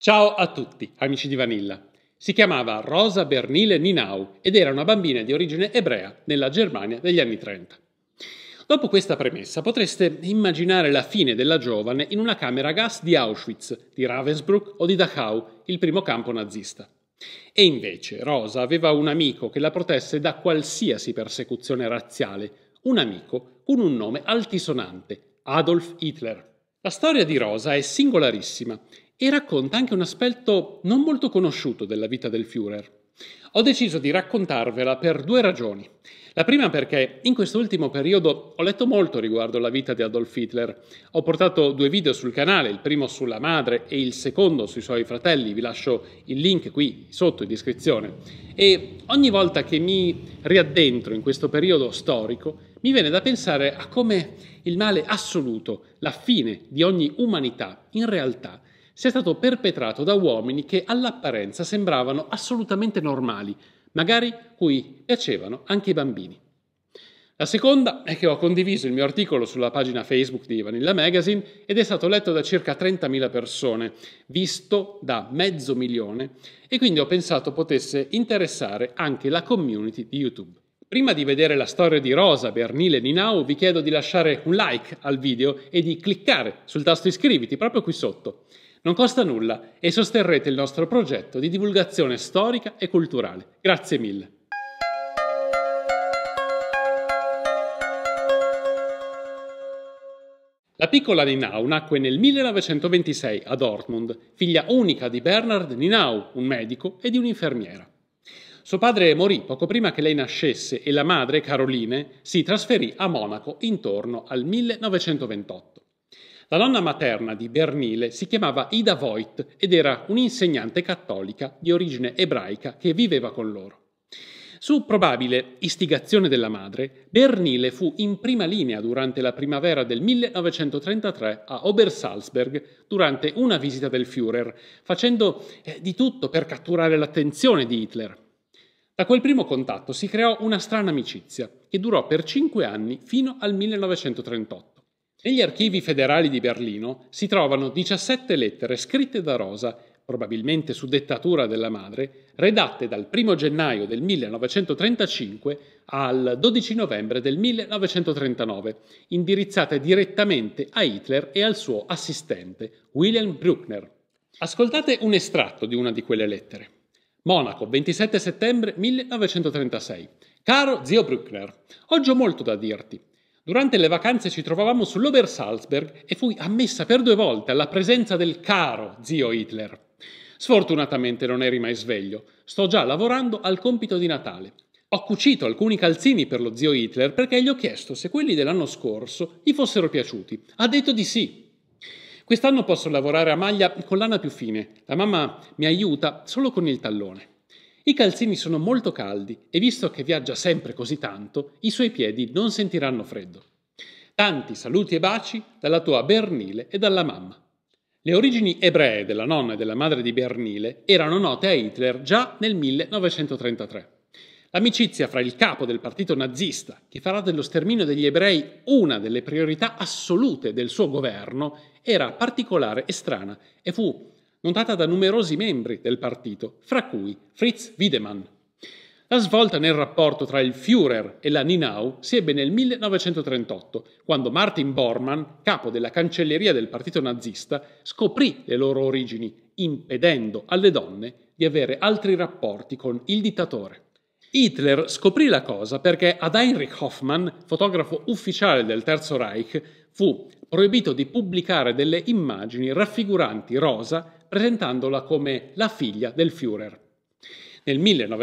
Ciao a tutti, amici di Vanilla. Si chiamava Rosa Bernile Ninau ed era una bambina di origine ebrea nella Germania degli anni 30. Dopo questa premessa potreste immaginare la fine della giovane in una camera a gas di Auschwitz, di Ravensbrück o di Dachau, il primo campo nazista. E invece Rosa aveva un amico che la protesse da qualsiasi persecuzione razziale, un amico con un nome altisonante, Adolf Hitler. La storia di Rosa è singolarissima e racconta anche un aspetto non molto conosciuto della vita del Führer. Ho deciso di raccontarvela per due ragioni. La prima perché in questo ultimo periodo ho letto molto riguardo la vita di Adolf Hitler. Ho portato due video sul canale, il primo sulla madre e il secondo sui suoi fratelli, vi lascio il link qui sotto in descrizione. E ogni volta che mi riaddentro in questo periodo storico, mi viene da pensare a come il male assoluto, la fine di ogni umanità, in realtà sia stato perpetrato da uomini che all'apparenza sembravano assolutamente normali, magari cui piacevano anche i bambini. La seconda è che ho condiviso il mio articolo sulla pagina Facebook di Vanilla Magazine ed è stato letto da circa 30.000 persone, visto da 500.000 e quindi ho pensato potesse interessare anche la community di YouTube. Prima di vedere la storia di Rosa Bernile Ninau vi chiedo di lasciare un like al video e di cliccare sul tasto iscriviti proprio qui sotto. Non costa nulla e sosterrete il nostro progetto di divulgazione storica e culturale. Grazie mille. La piccola Ninau nacque nel 1926 a Dortmund, figlia unica di Bernhard Ninau, un medico, e di un'infermiera. Suo padre morì poco prima che lei nascesse e la madre, Caroline, si trasferì a Monaco intorno al 1928. La nonna materna di Bernile si chiamava Ida Voigt ed era un'insegnante cattolica di origine ebraica che viveva con loro. Su probabile istigazione della madre, Bernile fu in prima linea durante la primavera del 1933 a Obersalzberg durante una visita del Führer, facendo di tutto per catturare l'attenzione di Hitler. Da quel primo contatto si creò una strana amicizia che durò per 5 anni fino al 1938. Negli archivi federali di Berlino si trovano 17 lettere scritte da Rosa, probabilmente su dettatura della madre, redatte dal 1 gennaio del 1935 al 12 novembre del 1939, indirizzate direttamente a Hitler e al suo assistente, Wilhelm Bruckner. Ascoltate un estratto di una di quelle lettere. Monaco, 27 settembre 1936. Caro zio Bruckner, oggi ho molto da dirti. Durante le vacanze ci trovavamo sull'Obersalzberg e fui ammessa per 2 volte alla presenza del caro zio Hitler. Sfortunatamente non eri mai sveglio. Sto già lavorando al compito di Natale. Ho cucito alcuni calzini per lo zio Hitler perché gli ho chiesto se quelli dell'anno scorso gli fossero piaciuti. Ha detto di sì. Quest'anno posso lavorare a maglia con lana più fine. La mamma mi aiuta solo con il tallone. I calzini sono molto caldi e visto che viaggia sempre così tanto, i suoi piedi non sentiranno freddo. Tanti saluti e baci dalla tua Bernile e dalla mamma. Le origini ebree della nonna e della madre di Bernile erano note a Hitler già nel 1933. L'amicizia fra il capo del partito nazista, che farà dello sterminio degli ebrei una delle priorità assolute del suo governo, era particolare e strana e fu notata da numerosi membri del partito, fra cui Fritz Wiedemann. La svolta nel rapporto tra il Führer e la Ninau si ebbe nel 1938, quando Martin Bormann, capo della cancelleria del partito nazista, scoprì le loro origini, impedendo alle donne di avere altri rapporti con il dittatore. Hitler scoprì la cosa perché ad Heinrich Hoffmann, fotografo ufficiale del Terzo Reich, fu proibito di pubblicare delle immagini raffiguranti Rosa presentandola come la figlia del Führer. Nel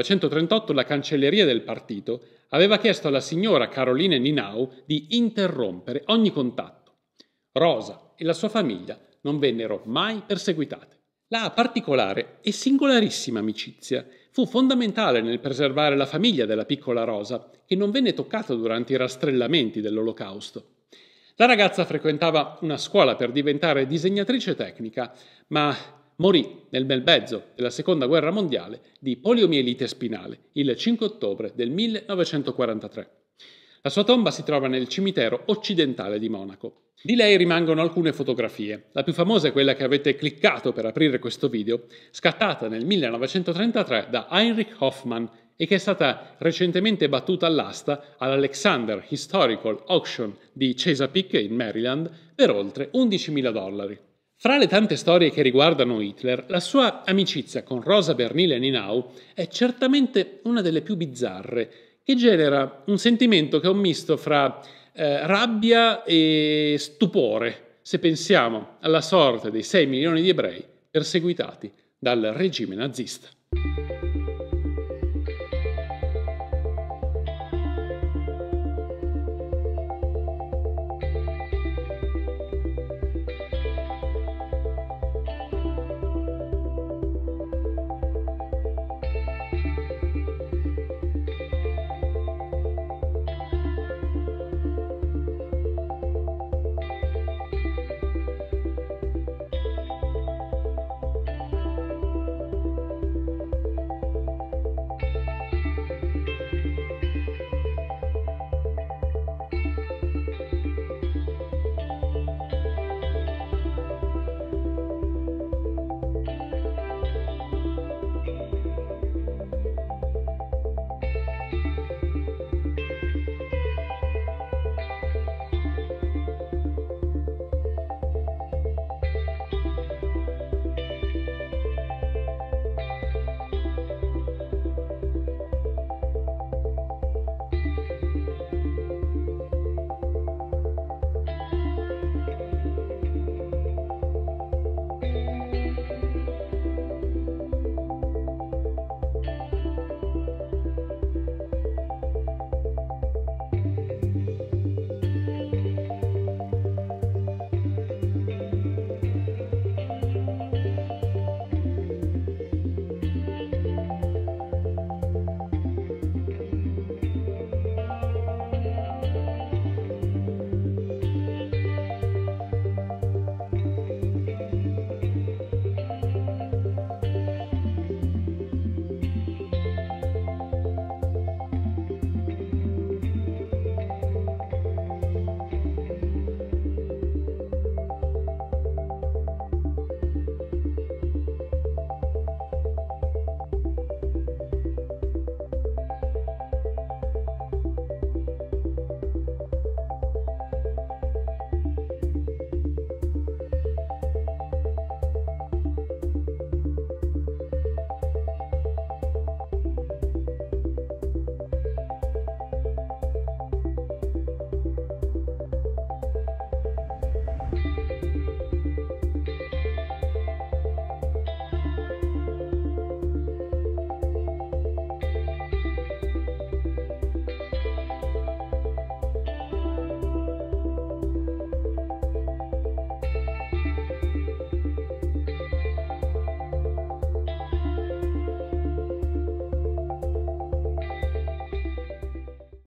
1938 la cancelleria del partito aveva chiesto alla signora Caroline Ninau di interrompere ogni contatto. Rosa e la sua famiglia non vennero mai perseguitate. La particolare e singolarissima amicizia fu fondamentale nel preservare la famiglia della piccola Rosa, che non venne toccata durante i rastrellamenti dell'Olocausto. La ragazza frequentava una scuola per diventare disegnatrice tecnica, ma morì nel bel mezzo della Seconda Guerra Mondiale di poliomielite spinale il 5 ottobre del 1943. La sua tomba si trova nel cimitero occidentale di Monaco. Di lei rimangono alcune fotografie. La più famosa è quella che avete cliccato per aprire questo video, scattata nel 1933 da Heinrich Hoffmann e che è stata recentemente battuta all'asta all'Alexander Historical Auction di Chesapeake, in Maryland, per oltre $11.000. Fra le tante storie che riguardano Hitler, la sua amicizia con Rosa Bernile Ninau è certamente una delle più bizzarre, che genera un sentimento che è un misto fra rabbia e stupore, se pensiamo alla sorte dei 6 milioni di ebrei perseguitati dal regime nazista.